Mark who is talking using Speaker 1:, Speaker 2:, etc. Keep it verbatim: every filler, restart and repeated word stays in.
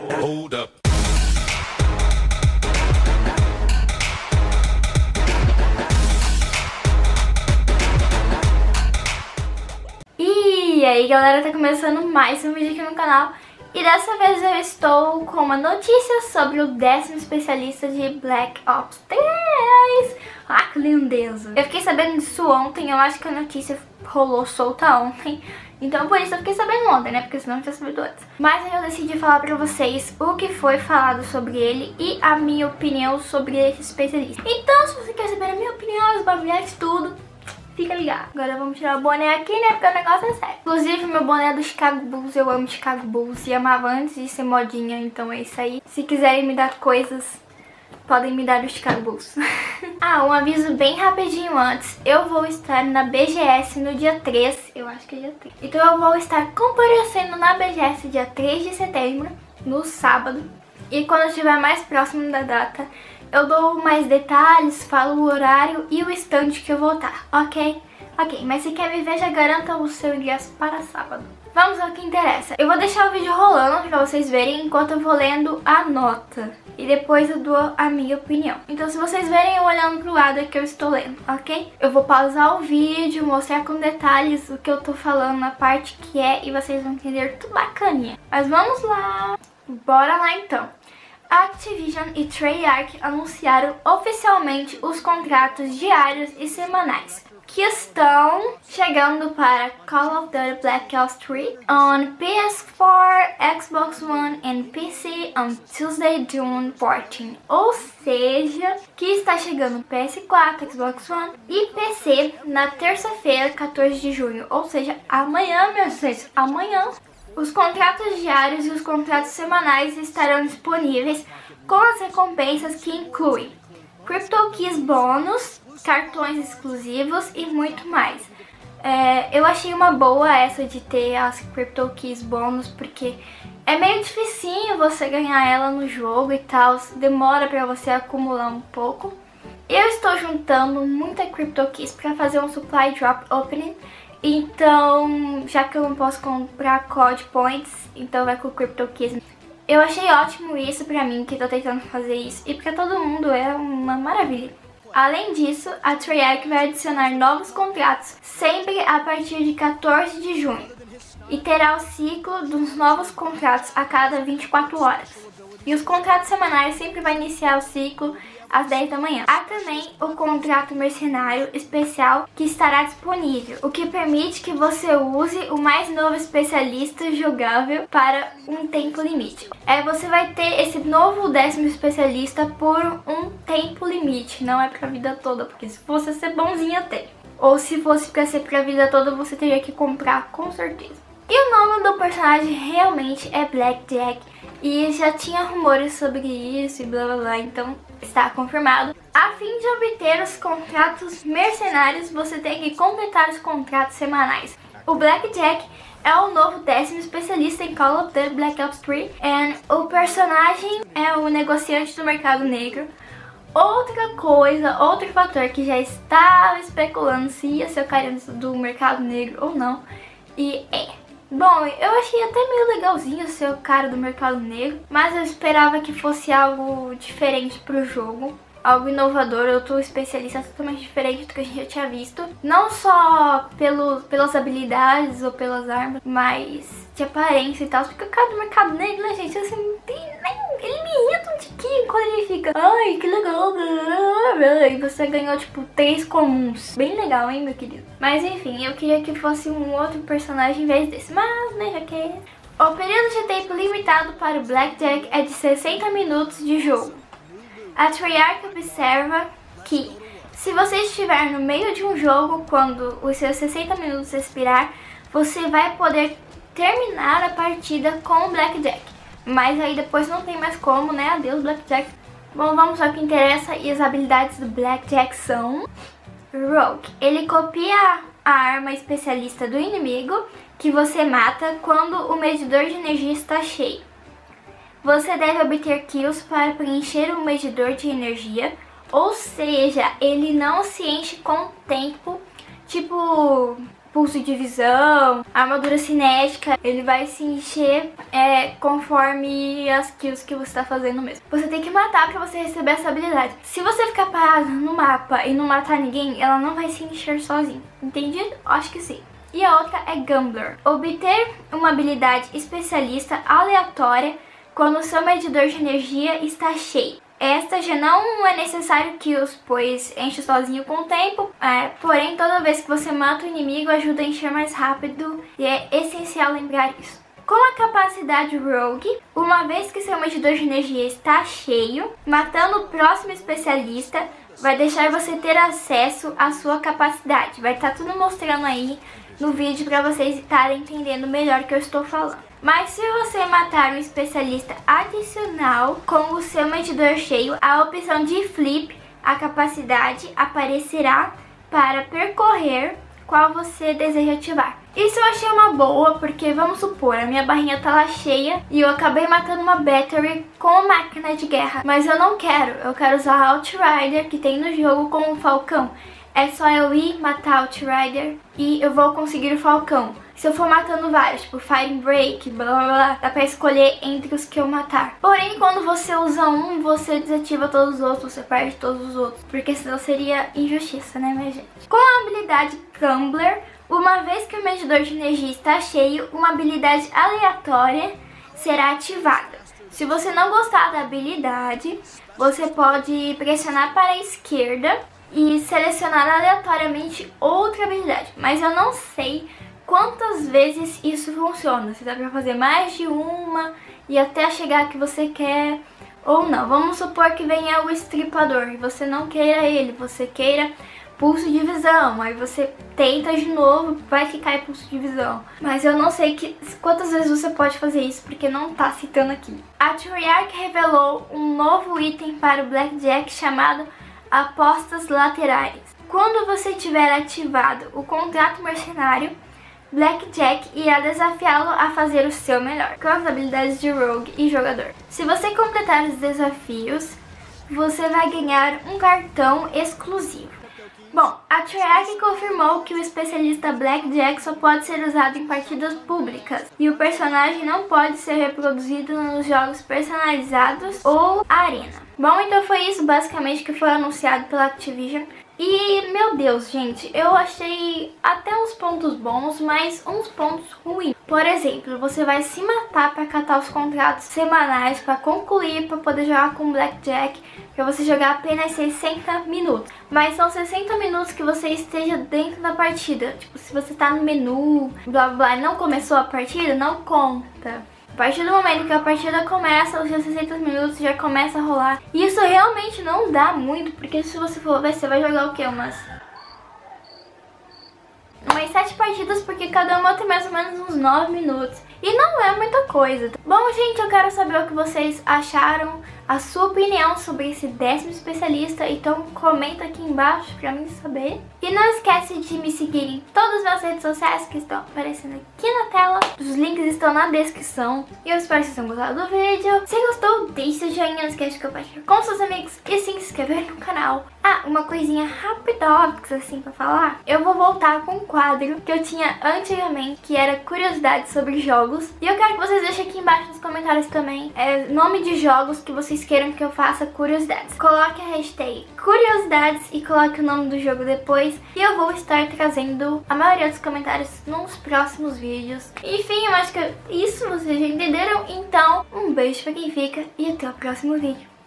Speaker 1: Hold up.
Speaker 2: E aí galera, tá começando mais um vídeo aqui no canal. E dessa vez eu estou com uma notícia sobre o décimo especialista de Black Ops três. Ah, que lindeza! Eu fiquei sabendo disso ontem, eu acho que a notícia rolou solta ontem. Então por isso eu fiquei sabendo ontem, né? Porque senão eu tinha sabido antes. Mas aí eu decidi falar pra vocês o que foi falado sobre ele e a minha opinião sobre esse especialista. Então se você quer saber a minha opinião, os bagulhos, tudo, fica ligado. Agora vamos tirar o boné aqui, né? Porque o negócio é sério. Inclusive, meu boné é do Chicago Bulls. Eu amo Chicago Bulls e amava antes de ser modinha. Então é isso aí. Se quiserem me dar coisas, podem me dar do Chicago Bulls. Ah, um aviso bem rapidinho antes. Eu vou estar na B G S no dia três. Eu acho que é dia três. Então eu vou estar comparecendo na B G S dia três de setembro, no sábado. E quando estiver mais próximo da data, eu dou mais detalhes, falo o horário e o stand que eu vou estar, ok? Ok, mas se quer me ver, já garanta o seu ingresso para sábado. Vamos ao que interessa. Eu vou deixar o vídeo rolando para vocês verem enquanto eu vou lendo a nota. E depois eu dou a minha opinião. Então se vocês verem eu olhando pro lado é que eu estou lendo, ok? Eu vou pausar o vídeo, mostrar com detalhes o que eu tô falando na parte que é e vocês vão entender tudo bacaninha. Mas vamos lá! Bora lá então! Activision e Treyarch anunciaram oficialmente os contratos diários e semanais que estão chegando para Call of Duty Black Ops três on P S quatro, Xbox One and P C on Tuesday, June quatorze. Ou seja, que está chegando P S quatro, Xbox One e P C na terça-feira, quatorze de junho. Ou seja, amanhã, meus senhores, amanhã. Os contratos diários e os contratos semanais estarão disponíveis com as recompensas que incluem Crypto Keys bônus, cartões exclusivos e muito mais. É, eu achei uma boa essa de ter as Crypto Keys bônus, porque é meio dificinho você ganhar ela no jogo e tal, demora pra você acumular um pouco. Eu estou juntando muita Crypto Keys pra fazer um Supply Drop Opening. Então, já que eu não posso comprar Code Points, então vai com o Crypto Keys. Eu achei ótimo isso pra mim, que tô tentando fazer isso, e pra todo mundo é uma maravilha. Além disso, a Treyarch vai adicionar novos contratos sempre a partir de quatorze de junho. E terá o ciclo dos novos contratos a cada vinte e quatro horas. E os contratos semanais sempre vai iniciar o ciclo às dez da manhã. Há também o contrato mercenário especial que estará disponível, o que permite que você use o mais novo especialista jogável para um tempo limite. É, você vai ter esse novo décimo especialista por um tempo limite, não é pra vida toda, porque se fosse ser bonzinha tem. Ou se fosse pra ser pra vida toda, você teria que comprar com certeza. E o nome do personagem realmente é Blackjack. E já tinha rumores sobre isso e blá blá blá, então está confirmado. A fim de obter os contratos mercenários, você tem que completar os contratos semanais. O Blackjack é o novo décimo especialista em Call of Duty Black Ops três. E o personagem é o negociante do mercado negro. Outra coisa, outro fator que já estava especulando se ia ser o cara do mercado negro ou não. E é... Bom, eu achei até meio legalzinho ser o cara do mercado negro, mas eu esperava que fosse algo diferente pro jogo, algo inovador, outro especialista totalmente diferente do que a gente já tinha visto. Não só pelo, pelas habilidades ou pelas armas, mas de aparência e tal, porque o cara do mercado negro, né, gente, assim, não tem nem... Ele me irrita um tiquinho quando ele fica, ai, que legal, e você ganhou, tipo, três comuns. Bem legal, hein, meu querido? Mas, enfim, eu queria que fosse um outro personagem em vez desse, mas, né, já que é esse. O período de tempo limitado para o Blackjack é de sessenta minutos de jogo. A Treyarch observa que, se você estiver no meio de um jogo, quando os seus sessenta minutos expirar, você vai poder terminar a partida com o Blackjack. Mas aí depois não tem mais como, né? Adeus, Blackjack. Bom, vamos ao que interessa. E as habilidades do Blackjack são... Rogue. Ele copia a arma especialista do inimigo, que você mata quando o medidor de energia está cheio. Você deve obter kills para preencher o medidor de energia. Ou seja, ele não se enche com o tempo, tipo... pulso de visão, armadura cinética, ele vai se encher é, conforme as kills que você tá fazendo mesmo. Você tem que matar pra você receber essa habilidade. Se você ficar parado no mapa e não matar ninguém, ela não vai se encher sozinha. Entendido? Acho que sim. E a outra é Gambler. Obter uma habilidade especialista aleatória quando o seu medidor de energia está cheio. Esta já não é necessário kills, pois enche sozinho com o tempo, é, porém toda vez que você mata o inimigo ajuda a encher mais rápido e é essencial lembrar isso. Com a capacidade Rogue, uma vez que seu medidor de energia está cheio, matando o próximo especialista vai deixar você ter acesso à sua capacidade. Vai estar tudo mostrando aí no vídeo para vocês estarem entendendo melhor o que eu estou falando. Mas se você matar um especialista adicional com o seu medidor cheio, a opção de flip, a capacidade, aparecerá para percorrer qual você deseja ativar. Isso eu achei uma boa, porque vamos supor, a minha barrinha tá lá cheia e eu acabei matando uma battery com máquina de guerra. Mas eu não quero, eu quero usar a Outrider que tem no jogo com o Falcão. É só eu ir matar o Outrider e eu vou conseguir o Falcão. Se eu for matando vários, tipo Fire Break, blá blá blá, dá pra escolher entre os que eu matar. Porém, quando você usa um, você desativa todos os outros, você perde todos os outros. Porque senão seria injustiça, né, minha gente? Com a habilidade Gambler, uma vez que o medidor de energia está cheio, uma habilidade aleatória será ativada. Se você não gostar da habilidade, você pode pressionar para a esquerda e selecionar aleatoriamente outra habilidade. Mas eu não sei quantas vezes isso funciona. Se dá pra fazer mais de uma e até chegar a que você quer ou não. Vamos supor que venha o estripador e você não queira ele, você queira pulso de visão. Aí você tenta de novo, vai que cai pulso de visão. Mas eu não sei que, quantas vezes você pode fazer isso, porque não tá citando aqui. A Treyarch revelou um novo item para o Blackjack chamado Apostas Laterais. Quando você tiver ativado o contrato mercenário, Blackjack irá desafiá-lo a fazer o seu melhor, com as habilidades de Rogue e Jogador. Se você completar os desafios, você vai ganhar um cartão exclusivo. Bom, a Treyarch confirmou que o especialista Blackjack só pode ser usado em partidas públicas e o personagem não pode ser reproduzido nos jogos personalizados ou arena. Bom, então foi isso basicamente que foi anunciado pela Activision. E, meu Deus, gente, eu achei até uns pontos bons, mas uns pontos ruins. Por exemplo, você vai se matar para catar os contratos semanais, para concluir, para poder jogar com Blackjack, para você jogar apenas sessenta minutos. Mas são sessenta minutos que você esteja dentro da partida. Tipo, se você tá no menu, blá blá, e não começou a partida, não conta. A partir do momento que a partida começa, os seus sessenta minutos já começa a rolar. E isso realmente não dá muito, porque se você for ver, você vai jogar o quê? Umas... Umas sete partidas, porque cada uma tem mais ou menos uns nove minutos. E não é muita coisa. Bom, gente, eu quero saber o que vocês acharam, a sua opinião sobre esse décimo especialista. Então comenta aqui embaixo pra mim saber. E não esquece de me seguir em todas as minhas redes sociais que estão aparecendo aqui na tela. Os links estão na descrição. E eu espero que vocês tenham gostado do vídeo. Se gostou, deixe seu joinha, não esquece de compartilhar com seus amigos e se inscrever no canal. Ah, uma coisinha rápida, assim, pra falar. Eu vou voltar com um quadro que eu tinha antigamente, que era curiosidades sobre jogos. E eu quero que vocês deixem aqui embaixo nos comentários também é, nome de jogos que vocês queiram que eu faça curiosidades. Coloque a hashtag curiosidades e coloque o nome do jogo depois. E eu vou estar trazendo a maioria dos comentários nos próximos vídeos. Enfim, eu acho que isso vocês já entenderam. Então, um beijo pra quem fica e até o próximo vídeo.